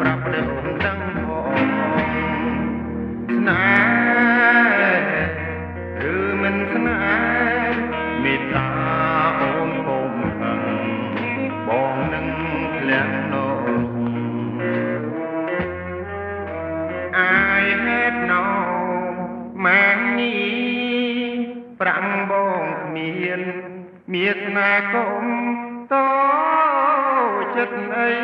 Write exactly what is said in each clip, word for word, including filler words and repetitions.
รับได้องค์ดังพองsnaehหรือมันsnaehមេត្តាអូនកុំហឹងបងនឹងធ្លាក់នោះ I had no money ប្រាំងបងគ្មានមានស្នេហ៍កុំតចិត្តអី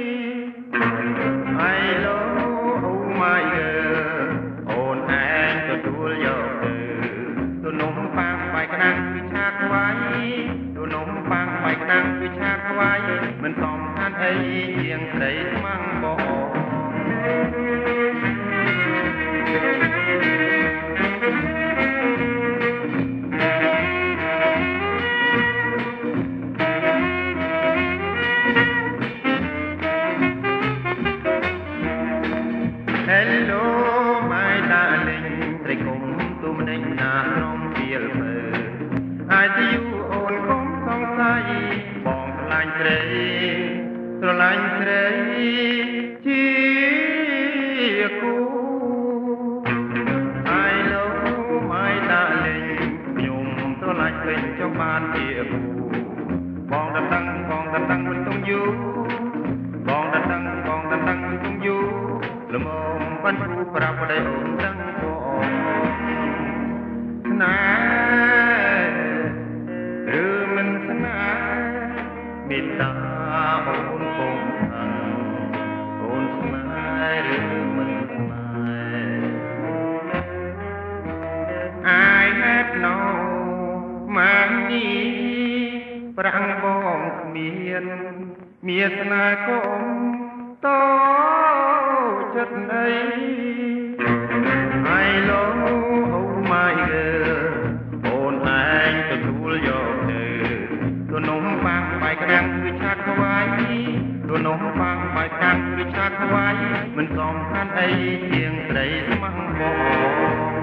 I love oh my girl អូនឯងទទួលយកទៅទូនំប៉ាំងបាយក្តាំងគឺឆាខ្វាយទូនំប៉ាំងបាយក្តាំងគឺឆាខ្វាយមិនសំខាន់អីជាងស្ដីស្មាំងបង Hello my darling ត្រីគុំទូមនិញណាក្រុមពីលពើ I see you អូនគុំសង្ស័យបងស្រឡាញ់ត្រីស្រឡាញ់ត្រីជាគូ I love my darling ខ្ញុំស្រឡាញ់ពេញចង់បានជាគូបងតតាំងបងតតាំងមិនต้องយូរបងតតាំងបងតតាំងមិនต้องយូរ ល្មមបានគូប្រាប់ប្តីអូនដឹងបងsnaeh ឬមិនsnaeh មេត្តាអូនគង់ហឹងអូនsnaeh ឬមិនsnaeh I have no money ប្រាំងបងគ្មានមានស្នេហ៍កុំត ចិត្តអី I love oh my girl អូនឯងទទួលយកទៅទូនំប៉ាំងបាយក្តាំងគឺឆាខ្វាយទូនំប៉ាំងបាយក្តាំងគឺឆាខ្វាយមិនសំខាន់អីជាងស្ដីស្មងបង